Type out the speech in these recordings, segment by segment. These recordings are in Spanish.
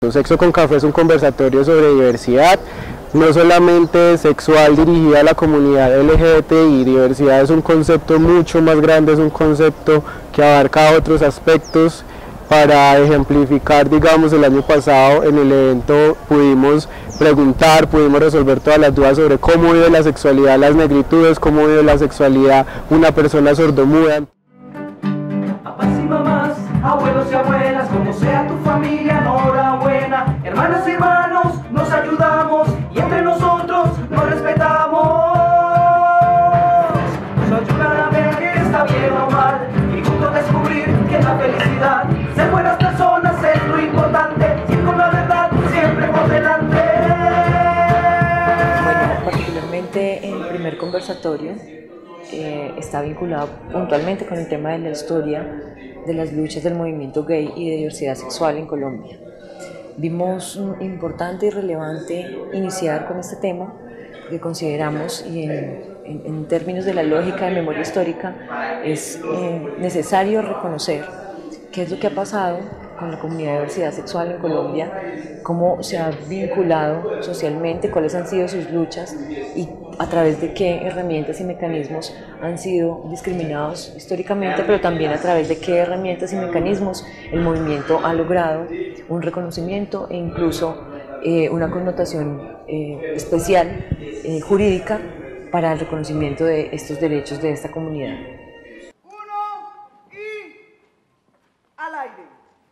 Sexo con Café es un conversatorio sobre diversidad, no solamente sexual dirigida a la comunidad LGBTI. Diversidad es un concepto mucho más grande, es un concepto que abarca otros aspectos. Para ejemplificar, digamos, el año pasado en el evento pudimos preguntar, pudimos resolver todas las dudas sobre cómo vive la sexualidad las negritudes, cómo vive la sexualidad una persona sordomuda. Papás y mamás, abuelos y abuelas, como sea tu familia, enhorabuena. Hermanas y hermanos, nos ayudamos y entre nosotros nos respetamos. Nos ayudan a ver que está bien o mal y juntos descubrir que la felicidad, ser buenas personas es lo importante, ir con la verdad siempre por delante. Bueno, particularmente el primer conversatorio está vinculado puntualmente con el tema de la historia de las luchas del movimiento gay y de diversidad sexual en Colombia. Vimos importante y relevante iniciar con este tema que consideramos, y en términos de la lógica de memoria histórica, es necesario reconocer qué es lo que ha pasado con la comunidad de diversidad sexual en Colombia, cómo se ha vinculado socialmente, cuáles han sido sus luchas y a través de qué herramientas y mecanismos han sido discriminados históricamente, pero también a través de qué herramientas y mecanismos el movimiento ha logrado un reconocimiento e incluso una connotación especial jurídica para el reconocimiento de estos derechos de esta comunidad. Al aire.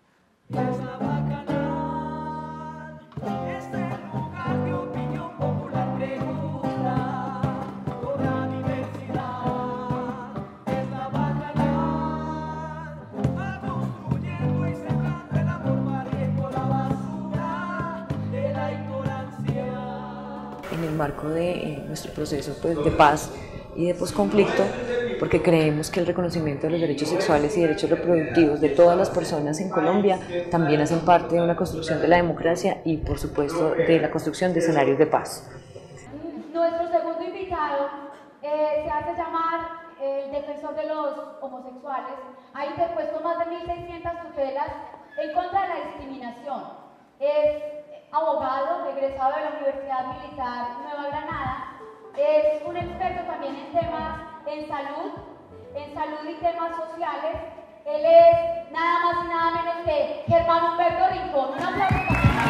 Este lugar de opinión popular pregunta por la diversidad. Es la bacanal, va construyendo y sembrando el amor barriendo la basura de la ignorancia. En el marco de nuestro proceso de paz y de posconflicto, porque creemos que el reconocimiento de los derechos sexuales y derechos reproductivos de todas las personas en Colombia también hacen parte de una construcción de la democracia y, por supuesto, de la construcción de escenarios de paz. Nuestro segundo invitado se hace llamar el defensor de los homosexuales. Ha interpuesto más de 1.600 tutelas en contra de la discriminación. Es abogado, egresado de la Universidad Militar Nueva Granada. Es un experto también en temas en salud y temas sociales. Él es nada más y nada menos que Germán Humberto Rincón. Un aplauso.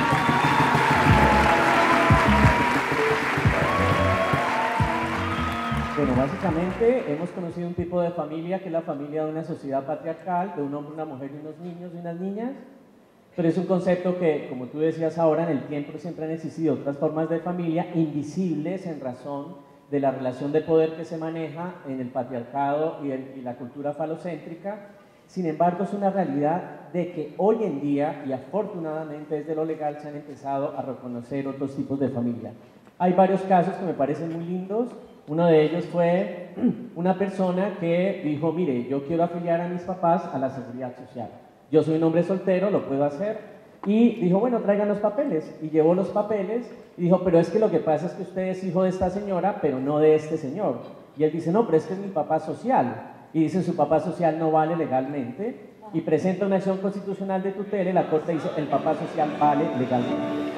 Bueno, básicamente hemos conocido un tipo de familia que es la familia de una sociedad patriarcal, de un hombre, una mujer y unos niños y unas niñas, pero es un concepto que, como tú decías ahora, en el tiempo siempre han existido otras formas de familia invisibles en razón de la relación de poder que se maneja en el patriarcado y la cultura falocéntrica. Sin embargo, es una realidad de que hoy en día, y afortunadamente desde lo legal, se han empezado a reconocer otros tipos de familia. Hay varios casos que me parecen muy lindos. Uno de ellos fue una persona que dijo, mire, yo quiero afiliar a mis papás a la seguridad social. Yo soy un hombre soltero, lo puedo hacer. Y dijo, bueno, traigan los papeles. Y llevó los papeles y dijo, pero es que lo que pasa es que usted es hijo de esta señora, pero no de este señor. Y él dice, no, pero es que es mi papá social. Y dice, su papá social no vale legalmente. Y presenta una acción constitucional de tutela y la Corte dice, el papá social vale legalmente.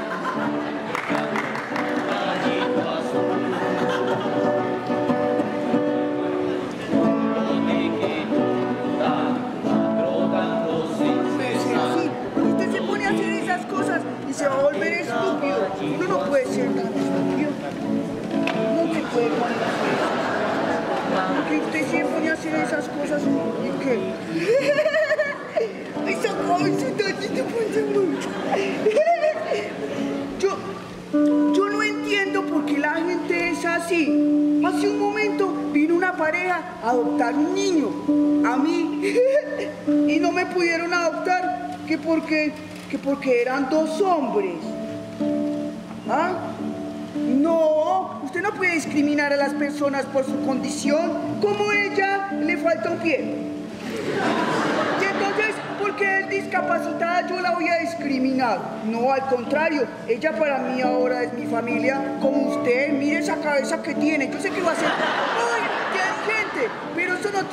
Se va a volver estúpido. Uno no puede ser tan estúpido. No se puede poner a hacer eso. Porque usted se pone a hacer esas cosas y que... Esa cabecita aquí te pone mucho. Yo no entiendo por qué la gente es así. Hace un momento vino una pareja a adoptar un niño. A mí. Y no me pudieron adoptar. Que porque eran dos hombres. ¿Ah? No, usted no puede discriminar a las personas por su condición. Como ella le falta un pie. Y entonces, porque es discapacitada, yo la voy a discriminar. No, al contrario, ella para mí ahora es mi familia, como usted. Mire esa cabeza que tiene. Yo sé que va a ser muy inteligente, pero eso no